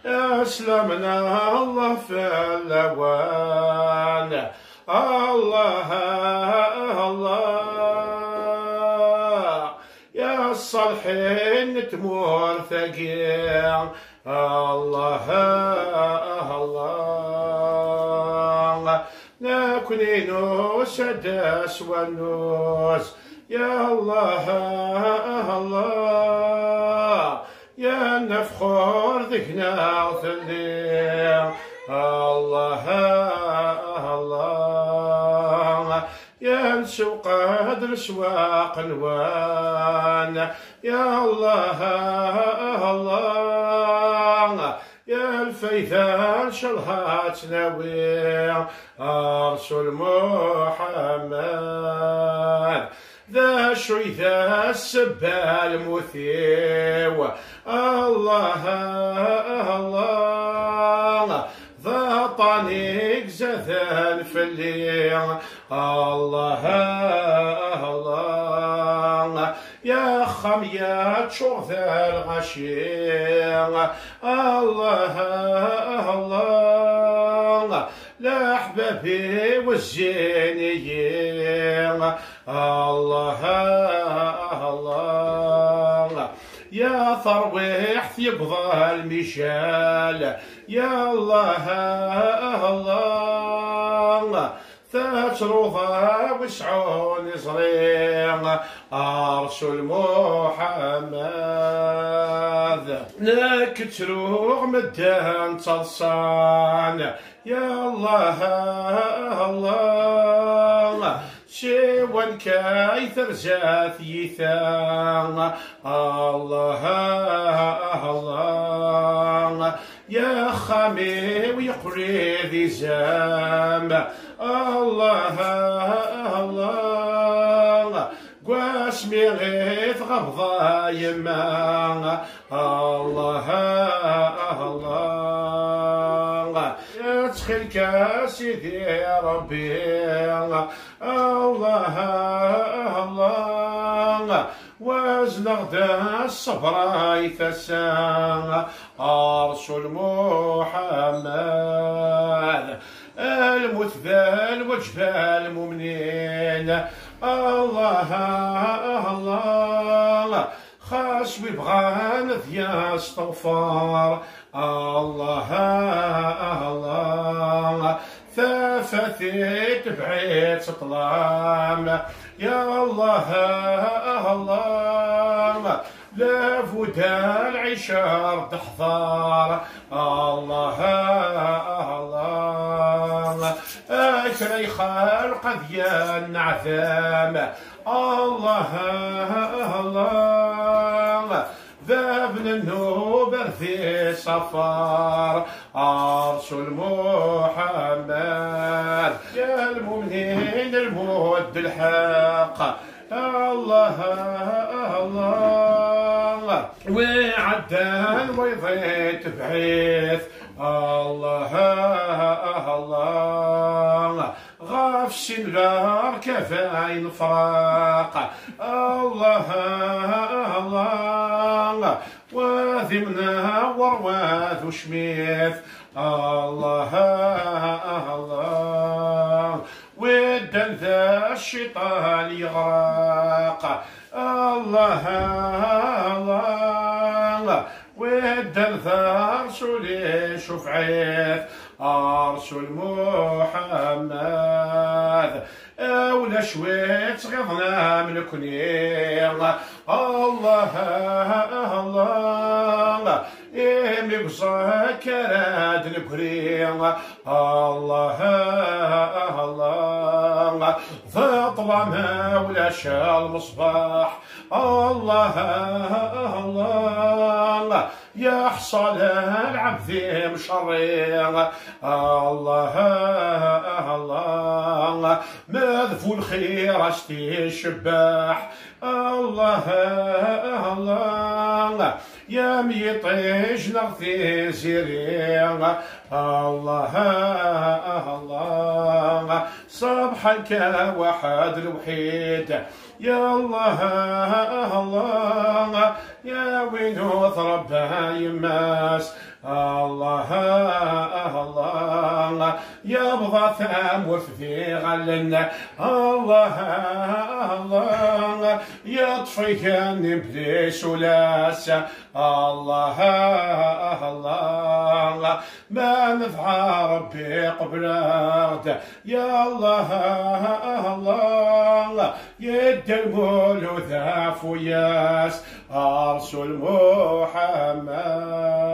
أسلمنا الله في الأوان. الله الله يا الصالحين تمور ثقيل. الله الله نكونينو سدس ونوس. يا الله الله يا نفخر ذكنا وثليل. الله الله يا نسوق هذا الاسواق الوان. يا الله الله يا الفيثان شلهات ناوي. أرسل محمد ذا شوي ذا السبال مثيو. الله الله ذا طنيق زثان في الليل. الله الله يا خميات شغث الغشيل. الله الله لا أحبابي والزينيين. الله الله يا ثرويح يبغى المشال. يا الله الله تشرضها وسعون صريع. أرسل محمد نكتروغ مدان تصان. يا الله الله شيوان كايثر زاث يثان. الله الله يا خامي ويقري ذي زام. الله الله قاسمي غيث غفضا يما. الله الله يا تخلك سيدي ربي. الله الله وزن غدا الصبر يثسان. أرسل محمد المثبل وجبال المؤمنين. الله الله خاص ببغان ذيا استغفار. الله الله ثافتي بعيد سطلام. يا الله الله لا فدا العشار تحضر. الله الله أكري خلق ذيا النعثام. الله الله ذا ابن النوبر في صفار. أرسل محمد يا المؤمنين المود الحق. الله الله وعدان ويضيت بعيث. الله الله غاف سنلار كفاين فراق. الله الله وذمنا ورواذ شميث. الله الله ودن ذا الشيطان يغرق. الله الله ودن ذا رسولي شفعيث. أرسل محمد أولا شويت غضنا من كنيل. الله الله إمي بصاك راد نكريل. الله الله فاطمة ولا شال مصباح. الله الله يا حصل العبد مشريع. الله الله مذفو الخير اشتي الشباح. الله الله يا ميطيش نغثي سيريع. الله الله صبحك وحد الوحيد. يا الله الله يا وين ربها يماس. الله الله يبغى ثام وفي غلنا الله الله يطفيني بليش ولاس الله الله ما نفع ربي قبلات يا الله الله يدربوا ذا فياس أرسل محمد